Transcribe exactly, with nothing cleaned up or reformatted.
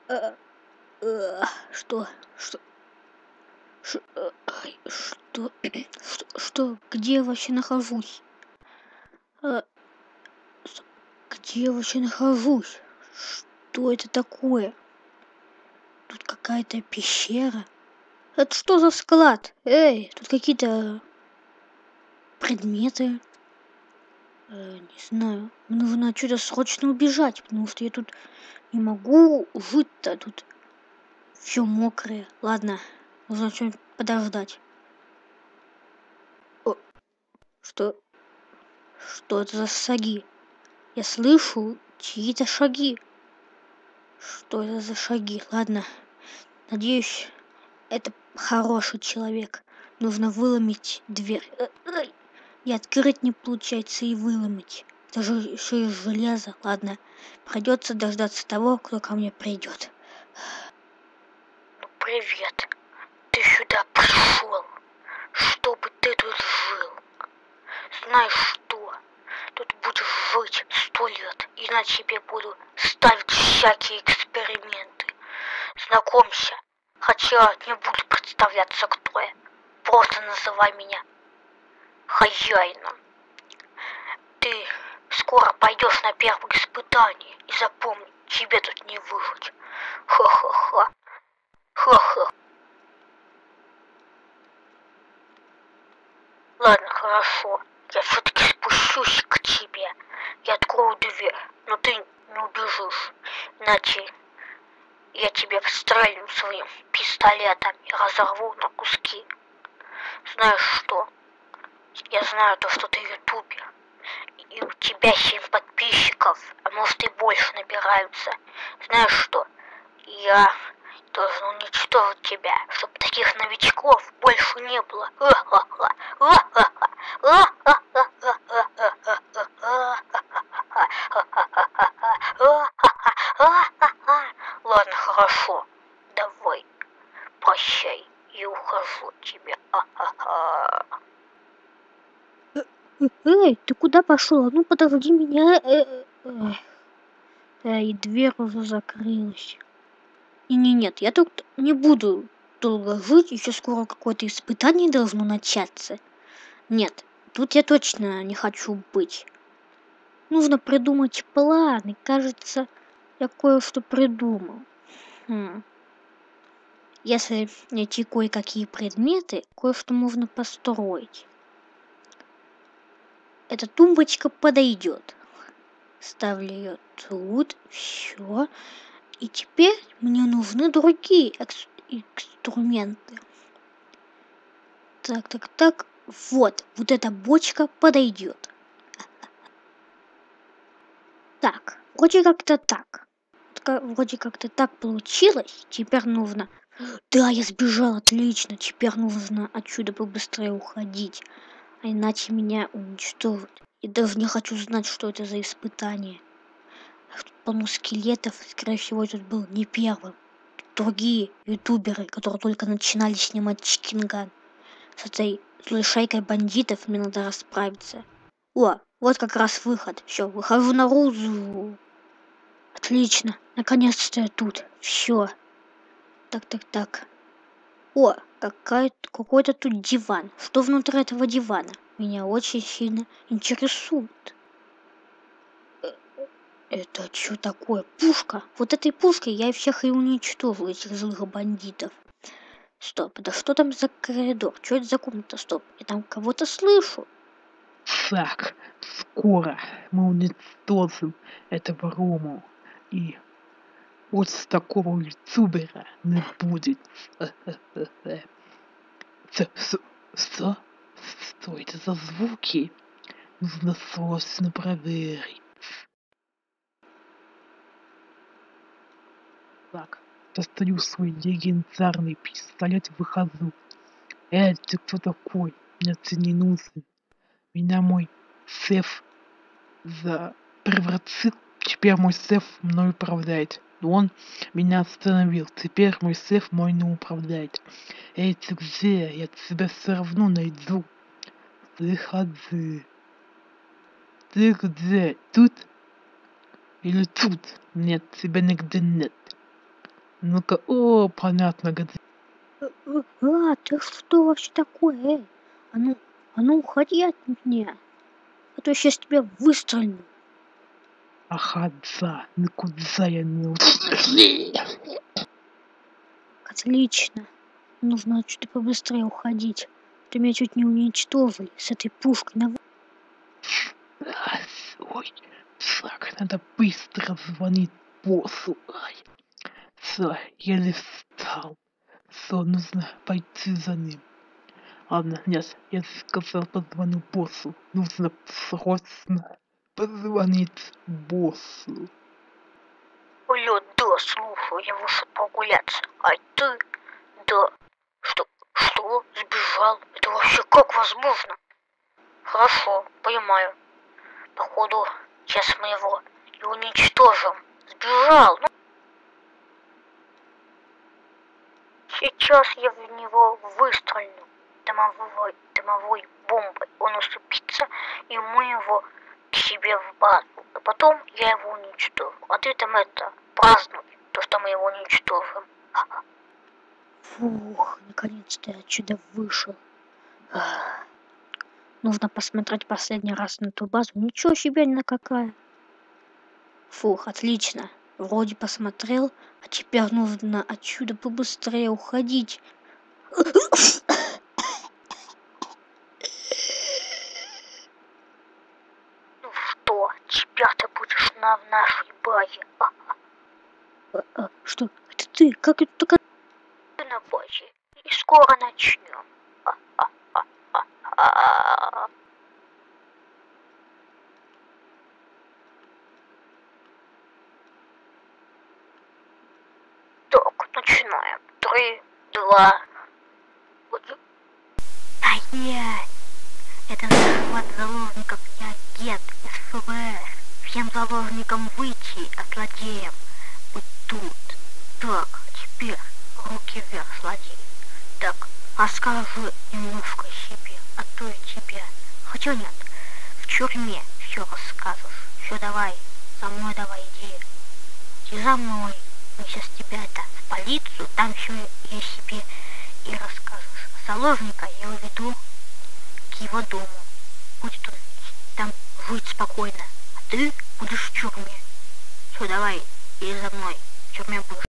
Э, э, Что? Что? Ш- э, ай, Что? Что? Что? Где я вообще нахожусь? Э, с- Где я вообще нахожусь? Что это такое? Тут какая-то пещера. Это что за склад? Эй, тут какие-то предметы. Э, не знаю. Мне нужно отсюда срочно убежать, потому что я тут не могу жить-то. Тут все мокрое. Ладно, нужно что-нибудь подождать. О, что? Что это за шаги? Я слышу чьи-то шаги. Что это за шаги? Ладно, надеюсь, это хороший человек. Нужно выломить дверь. Э, ай, и открыть не получается, и выломить. Это же еще из железа. Ладно, придется дождаться того, кто ко мне придет. Ну привет. Ты сюда пришел, чтобы ты тут жил. Знаешь что? Тут будешь жить сто лет, и на тебе буду ставить всякие эксперименты. Знакомься, хотя не буду представляться, кто я. Просто называй меня хозяином. Ты скоро пойдешь на первое испытание, и запомни, тебе тут не выжить. Ха-ха-ха. Ха-ха. Ладно, хорошо. Я все-таки спущусь к тебе. Я открою дверь, но ты не убежишь. Иначе я тебе встрелю своим пистолетом и разорву на куски. Знаешь что? Я знаю то, что ты ютубер. И у тебя семь подписчиков, а может и больше набираются. Знаешь что? Я должен уничтожить тебя, чтобы таких новичков больше не было. Ладно, хорошо. Давай. Прощай. Я ухожу от тебя. Эй, ты куда пошел? Ну подожди меня. Да, и дверь уже закрылась. И не, нет, я тут не буду долго жить, еще скоро какое-то испытание должно начаться. Нет, тут я точно не хочу быть. Нужно придумать план, и кажется, я кое-что придумал. Хм. Если найти кое-какие предметы, кое-что можно построить. Эта тумбочка подойдет. Ставлю ее тут, все. И теперь мне нужны другие экс- инструменты. Так, так, так. Вот, вот эта бочка подойдет. Так, вроде как-то так. Вроде как-то так получилось. Теперь нужно... Да, я сбежал, отлично. Теперь нужно отсюда побыстрее уходить. А иначе меня уничтожат. Я даже не хочу знать, что это за испытание. Тут полно скелетов. Скорее всего, тут был не первым. Другие ютуберы, которые только начинали снимать Чикинган. С этой злой шайкой бандитов мне надо расправиться. О, вот как раз выход. Все, выхожу наружу. Отлично, наконец-то я тут. Все. Так, так, так. О, какая, какой-то тут диван. Что внутри этого дивана? Меня очень сильно интересует. Это что такое? Пушка? Вот этой пушкой я всех и уничтожу, этих злых бандитов. Стоп, да что там за коридор? Что это за комната? Стоп, я там кого-то слышу. Так, скоро мы уничтожим этого Рому. И вот с такого ютубера не будет. Что? Что это за звуки? Нужно срочно проверить. Так, достаю свой легендарный пистолет и выхожу. Эй, ты кто такой? Мне ты не нужен. Меня мой шеф за превратил. Теперь мой шеф мной управляет. Он меня остановил. Теперь мой шеф мой не управляет. Эй, ты где? Я тебя все равно найду. Выходи. Ты где? Тут? Или тут? Нет, тебя нигде нет. Ну-ка, о, понятно, где. Э, э, А, ты что вообще такое? Эй, а ну, а ну уходи от меня, а то я сейчас тебя выстрелю. Ага, да, ну куда я научился? Отлично. Нужно отсюда побыстрее уходить. А то меня чуть не уничтожили с этой пушкой на. А, ой, так, надо быстро звонить боссу. Ай, всё, еле встал. Всё, нужно пойти за ним. Ладно, нет, я сказал, позвоню боссу. Нужно срочно позвонить боссу. Алло, да, слушай, я вышел прогуляться. А ты? Да. Что? Что? Сбежал? Это вообще как возможно? Хорошо, понимаю. Походу, сейчас мы его и уничтожим. Сбежал, ну. Сейчас я в него выстрелю дымовой, дымовой бомбой. Он усыпится, и мы его к себе в базу. А потом я его уничтожу. А ты там это, празднуй, то, что мы его уничтожим. Фух, наконец-то я отсюда вышел. Ах. Нужно посмотреть последний раз на ту базу. Ничего себе, она какая. Фух, отлично. Вроде посмотрел, а теперь нужно отсюда побыстрее уходить. Ну что, теперь ты будешь на в нашей базе. А, а, а, что? Это ты? Как это только ты на базе? И скоро начнем. А, а, а, а, а. Так, начинаем. Три, два, один. Стоять! Это захват заложников и агент СВС. Всем заложникам выйти, а злодеям быть тут. Так, теперь руки вверх, злодей. Так, расскажи немножко о себе, а то я тебе. Хотя нет, в тюрьме все расскажешь. Все, давай, за мной давай, иди. Иди за мной. Мы сейчас тебя это в полицию, там все я себе и расскажешь. Заложника я уведу к его дому. Будет он там жить спокойно, а ты будешь в тюрьме. Все, давай, иди за мной, в тюрьме будешь.